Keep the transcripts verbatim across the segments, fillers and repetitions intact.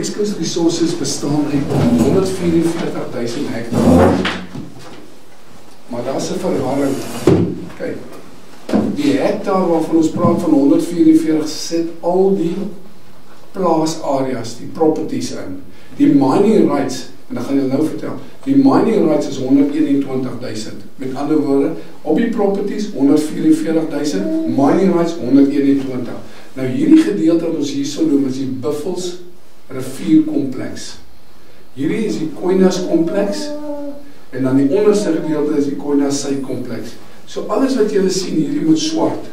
Weskus Resources bestaan uit honderd vierenveertig duisend hektaar. Maar daar is 'n verwarring. Kyk, die hektaar waarvan ons praat van honderd vierenveertig sit al die plaasareas, die properties in. Die mining rights, en dan gaan jy nou vertel, die mining rights is honderd eenentwintig duisend. Met ander woorde, op die properties honderd vierenveertig duisend, mining rights honderd eenentwintig. Nou hierdie gedeelte wat ons hier so noem is die Buffels rivierkompleks. Hierdie is die Koinas kompleks en dan die onderste gedeelte is die Koinas Suid-kompleks. So alles wat julle sien hierdie met swart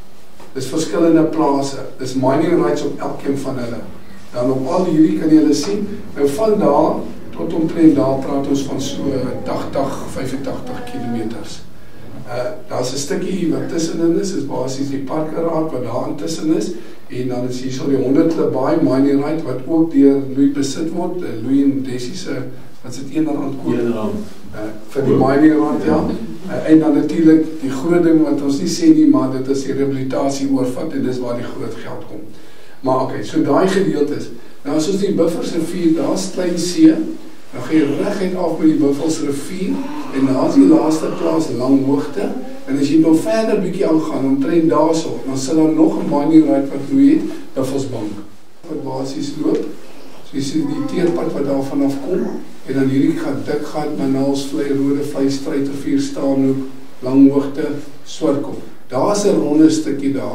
is verskillende plase. Dis mining rights op elkeen van hulle. Dan op al hierdie kan julle sien, nou van daar tot omtrent daar praat ons van so tagtig, vyfentagtig kilometers. Uh, daar is 'n stukkie wat tussenin is, is basies die parkeraad wat daar intussen is, en dan is hier so die honderd Baai mining right wat ook deur Louis besit word, uh, Louis en Desi se, wat is dit een rand koop? een rand. Uh, vir die mining right, ja. Uh, en dan natuurlik die groot ding wat ons nie sê nie, maar dit is die rehabilitasie oorvat en dis waar die groot geld kom. Maar oké, okay, so daai gedeelte is. Nou as ons die Buffels rivier, daar is Klein See, dan gaan jy reguit af met die Buffels rivier en daar is die laaste plaas Langhoogte en as jy nou verder bietjie aangaan, omtrent daarso, dan sal daar nog 'n mining right wat hoe heet, Buffelsbank wat basies loop. So jy sien die teerpad wat daar vanaf kom en dan hierdie gaan dik gaan Manals, Vlei, Rode Vlei, Struitrivier, Staanhoek, Langhoogte, Swartkop. Daar is 'n ronde stukkie daar.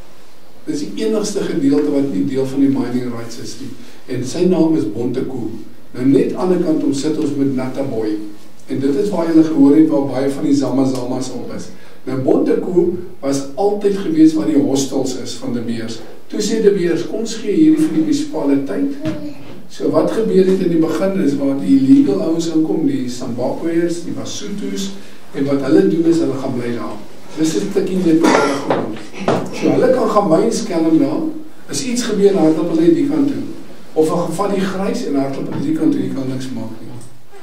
Dit is die enigste gedeelte wat nie deel van die mining rights is nie. En sy naam is Bontekoe. Nou net aan die ander kant om sit ons met Nattaboy. En dit is waar jy gehoor het waar baie van die Zamazamas op is. Nou Bontekoe was altyd gewees waar die hostels is van De Beers. Toe sê De Beers, kom ons gee hierdie vir die munisipaliteit. So wat gebeur het in die begin is waar die illegal ouens inkom, die Sambakweers, die Basutus, en wat hulle doen is hulle gaan bly daar. Dis 'n stukkie net grond. So hulle kan gaan myn skelm daar, as iets gebeur, hardloop hulle die kant toe. Of hulle gevat die grys en hardloop hulle die kant toe, jy kan niks maak nie.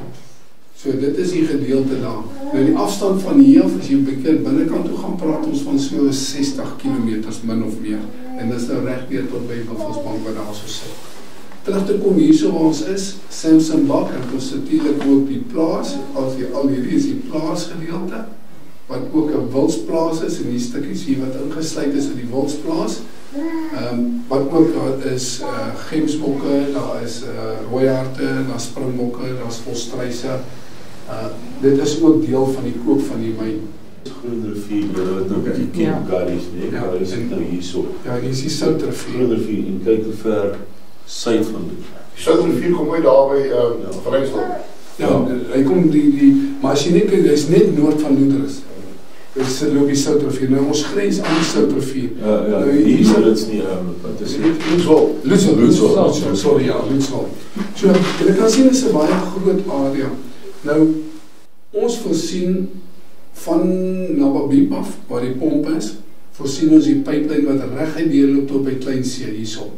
So dit is die gedeelte daar. Nou die afstand van hier af, as jy bekeer binnekant toe gaan praat ons van so sestig kilometers min of meer. En dis nou reg weer tot by Buffelsbank wat daar so sit. Terug te kom hier so waar ons is, Samsonbak, en ons natuurlik ook die plaas, as jy al hierdie is die plaasgedeelte, wat ook 'n wildsplaas is, en die stukkies hier wat ingesluit is in die wildsplaas, um, wat ook daar is uh, gemsbokke, daar is uh, rooiharte, daar springbokke, daar is volstruise. Uh, dit is ook deel van die koop van die myn. Groen rivier, jy het nou die Kempgaries, nee, ja, daar is dit nou hier so. Ja, hier is die Soutrivier. Groen rivier, en kyk hoe ver suid van dit. Die Soutrivier kom uit daar by uh, ja. Vrystaat. Ja, hy kom die, die, maar as jy net kyk, hy is net noord van Loederus. Dis loop die Soutrivier. Nou ons grens aan die Soutrivier. Ja, ja, nou, hier is dit nie, um, wat is dit? Loetswil. Loetswil, Loetswil, sorry, ja, Loetswil. So, jy kan sien, dit is 'n baie groot area. Nou, ons voorsien van Nababib af, waar die pomp is, voorsien ons die pipeline wat reguit deurloop tot by Klein See hierso.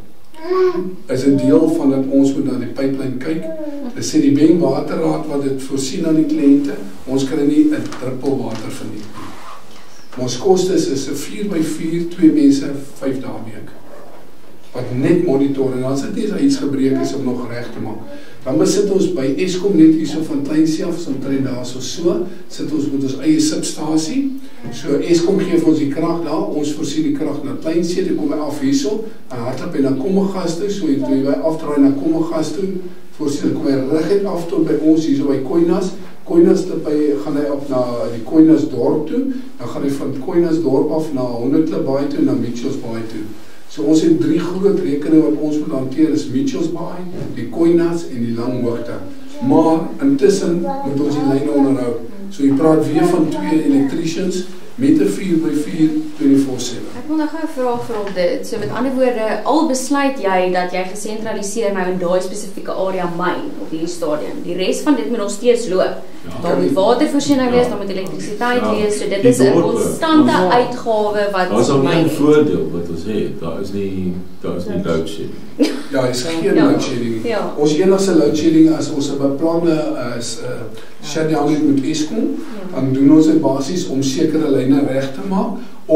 Is 'n deel van dat ons moet na die pipeline kyk. Dit sê die Beng Waterraad wat dit voorsien aan die kliënte, ons kan nie 'n druppel water verniet nie. Ons kostes is 'n vier by vier, twee mense, vyf dae week. Wat net monitor en as dit nie iets gebreek is om nog reg te maak. Dan besit ons by Eskom net hierso van Klein See af, so omtrent daar so so, sit ons met ons eie substasie. So Eskom gee vir ons die krag daar, ons voorsien die krag na Klein See, dit kom af hierso, en hardloop en dan Kommegas toe, so jy toe jy afdraai na Kommegas toe, voorsien kom hy reguit af tot by ons hierso by Koinas. Koinas by gaan hy op na die Koinas dorp toe, dan gaan hy van Koinas dorp af na honderd Baai toe en na Mitchells Baai toe. So ons het drie groot rekeninge wat ons moet hanteer, is Mitchells Baai, die Koinas en die Langhoogte. Maar intussen moet ons die lyne onderhou. So jy praat weer van twee electricians met 'n vier by vier vyfentwintig sewe. Ek wil nog 'n vraag vir op dit. So met ander woorde, al besluit jy dat jy gesentraliseer nou in daai spesifieke area myn op hierdie stadium. Die res van dit moet nog steeds loop. Ja, daar moet watervoorsiening wees, daar moet elektrisiteit ja, wees. So dit is 'n konstante uitgawe wat daar is ook 'n voordeel wat ons het. Daar is nie daar is nie load shedding. Ja, is geen ja. load shedding. Ja. Ons enigste load shedding as ons 'n beplande is 'n uh, shutdown het met Eskom, ja. Dan doen ons dit basies om sekere lyne reg te maak of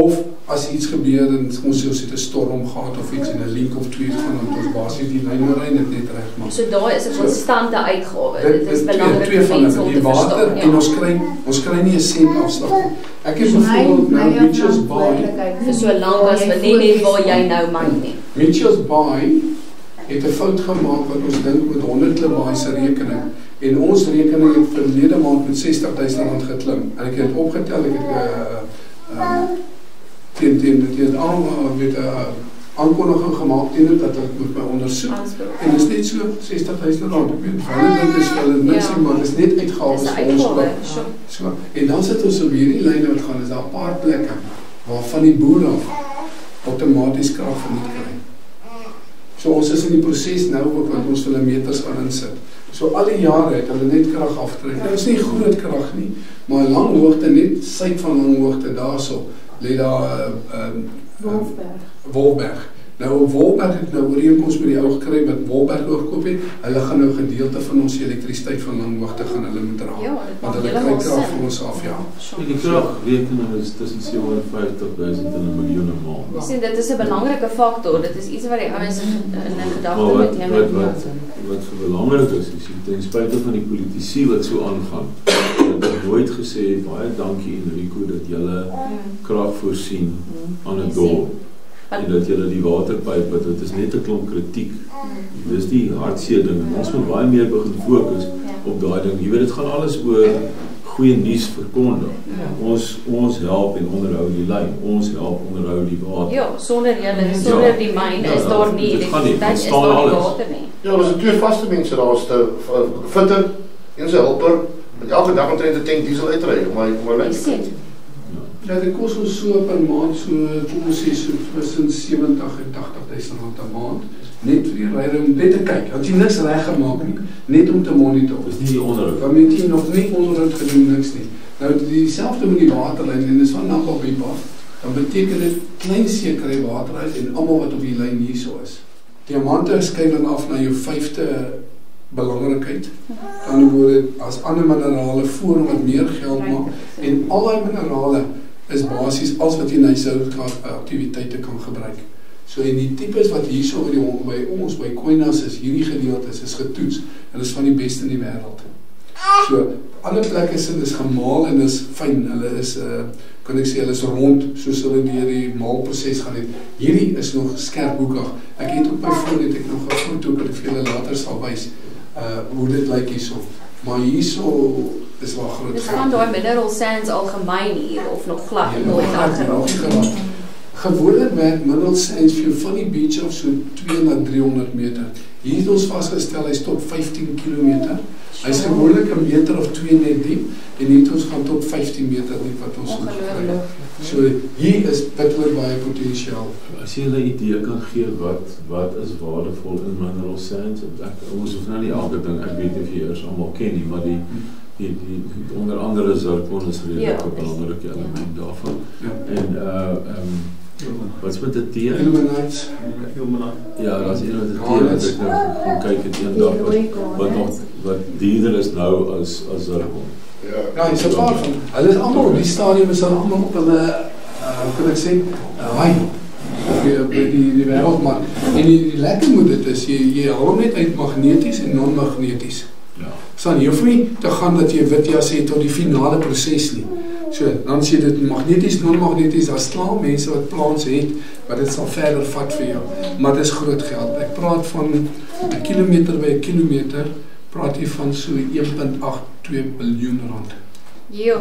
as iets gebeur en ons sê ons het 'n storm gehad of iets en 'n link of twee gaan dan ons basies die lynlyn net regmaak. So daar is 'n konstante uitgawe. Dit, Dit is dit, belangrik twee vir van mense hulle, om die te water verstaan. en ons kry ons kry nie 'n sent afslag nie. Ek het byvoorbeeld nou Mitchells Bay, Vir so lank as wat nie net waar jy nou myn nie. Mitchells Bay het 'n fout gemaak wat ons dink met honderd klip baie se rekening. En ons rekening het verlede maand met sestig duisend rand geklim. En ek het het opgetel, ek het uh, uh, teen teen teen aan met 'n uh, aankondiging gemaak teen dit dat ek moet my ondersoek. En dit is net so sestig duisend rand. Ek weet hulle dink is hulle niks nie, maar dit is net uitgawes vir ons ook. So, en dan sit ons op hierdie lyne wat gaan, is daar 'n paar plekke waarvan die boere af outomaties krag verniet kry. So ons is in die proses nou ook wat ons hulle meters gaan insit. So al die jare het hulle net krag afgetrek. Dit is nie groot krag nie, maar lang hoogte, net suid van lang hoogte daarso lê daar 'n uh, uh, Wolfberg. Wolfberg. Nou op Wolfberg het nou ooreenkoms met die ou gekry wat Wolfberg oorkoop het. Hulle gaan nou gedeelte van ons elektrisiteit van lang hoogte gaan hulle moet dra. Ja, want hulle kry krag van ons af, ja. Die kragrekening is tussen sewenvyftig duisend en 'n miljoen 'n maand. Ek sien dit is 'n belangrike faktor. Dit is iets wat die ouens in in, in gedagte Maar wat, moet neem. wat, wat, wat vir belangrik is, is ten spyte van die politici wat so aangaan, dat ek nooit gesê het, baie dankie Enrico dat julle krag voorsien aan 'n dorp. En dat julle die waterpyp, wat dit is net 'n klomp kritiek. Dis die hartseer ding. Ons moet baie meer begin fokus op daai ding. Jy weet, dit gaan alles oor goeie nuus verkondig. Ons ons help en onderhou die lyn. Ons help onderhou die water. Ja, sonder julle, sonder Ja. die myn Ja, is daar nie dit gaan nie, elektrisiteit, dit is staan daar nie alles. water nie. Ja, daar is twee vaste mense daar, is te fitter, en sy helper, wat elke dag omtrent 'n tank diesel uitry om my om my lyn Ek te sien. kry. Ja, dit kos ons so per maand, so, kom ons sê, so tussen sewentig en tagtig duisend rand 'n maand, net vir die ryder om net te kyk, had jy niks reg gemaak nie, net om te monitor. Dis nie die onderhoud. Dan het jy nog nie onderhoud gedoen, niks nie. Nou, dieselfde met die waterlyn, en dis van Napa Piep af, dan beteken dit klein see kry water uit, en almal wat op die lyn hier so is. Diamante skyn dan af na jou vyfde belangrikheid, dan word dit as ander minerale voor wat meer geld maak, en al die minerale is basies als wat jy in huishoudelike aktiwiteite kan gebruik. So en die tipes wat hierso by, die, by ons, by Koinas is, hierdie gedeeltes is getoets, en is van die beste in die wêreld. So, ander plekke is, is gemaal en is fyn, hulle is, uh, kan ek sê, hulle is rond, soos hulle deur die maalproses gaan het. Hierdie is nog skerp hoekig. Ek het op my foon, het ek nog 'n foto, wat ek vir julle later sal wys, uh, hoe dit lyk hierso. Maar hierso is wel groot. Dis van daai mineral sands algemeen hier, of nog glad, Ja, nooit glad, aangeraak. geraak. Gewoonlik werk mineral sands vir jou van die beach af so twee na driehonderd meter. Hier het ons vasgestel, hy's tot vyftien kilometer. Hy's gewoonlik 'n meter of twee net diep, en hier het ons gaan tot vyftien meter diep wat ons moet kry. So hier is bitterlik baie potensiaal. As jy 'n idee kan gee wat wat is waardevol in mineral sands, ek ons hoef nou nie elke ding, ek weet nie of jy eers almal ken nie, maar die die die, die onder andere zircon is redelik 'n belangrike element daarvan. Ja. En uh ehm um, wat's met 'n tee? Illuminate. Ja, daar's een met 'n tee wat ek nou gaan kyk het eendag wat wat nog wat duurder is nou as as zircon. Ja. Ja, dis 'n paar van. Hulle is almal op die stadium is hulle almal op hulle uh, hoe kan ek sê, uh, hy op die die, die wêreldmark. En die, die lekker moet dit is jy jy haal hom net uit magneties en non-magneties. Ja. Sal jy hoef nie te gaan dat jy wit jas het tot die finale proses nie. So, dan sê dit magneties, non-magneties, daar slaan mense wat plans het, wat dit sal verder vat vir jou. Maar dit is groot geld. Ek praat van 'n kilometer by 'n kilometer, praat jy van so een komma agt twee biljoen rand. Jo.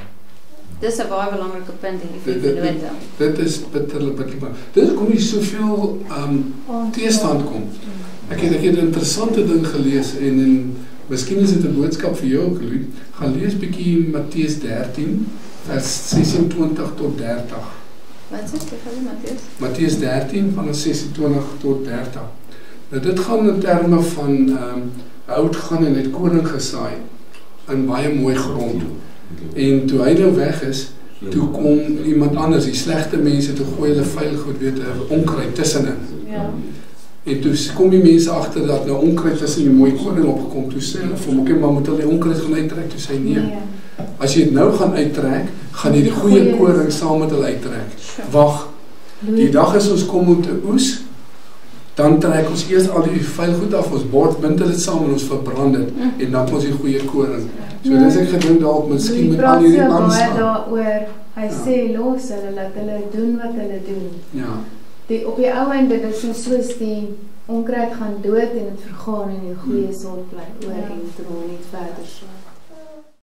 Dis 'n baie belangrike punt hierdie Dit- dit- vennote. Dit is bitterlik bitterlik. Dit is kom jy soveel um, teestand kom. Ek het ek het 'n interessante ding gelees en en miskien is dit 'n boodskap vir jou ook, Louis. Gaan lees bietjie Matteus dertien vers sesentwintig tot dertig. Wat sê jy van Matteus? Matteus dertien van sesentwintig tot dertig. Nou dit gaan in terme van um, oud gaan en het koning gesaai in baie mooi grond. En toe hy nou weg is, toe kom iemand anders, die slegte mense, toe gooi hulle vuil goed, weet, 'n onkruid tussenin. Ja. En toe kom die mense agter dat nou onkruid tussen die mooi koning opgekom, toe sê hulle vir hom, okay, maar moet hulle die onkruid gaan uittrek, toe sê hy nee. As jy dit nou gaan uittrek, gaan jy die goeie koring saam met hulle uittrek. Wag, die dag as ons kom om te oes, dan trek ons eers al die vuil goed af, ons bord, bind dit saam en ons verbrand dit, en dan kom ons die goeie koring. So dis ek gedink dalk miskien met al hierdie aanstaan. Daaroor, hy sê los hulle, laat hulle doen wat hulle doen. Ja. Die, op die ou einde, dit is soos die onkruid gaan dood en het vergaan en die goeie sal bly oor en dra net verder so.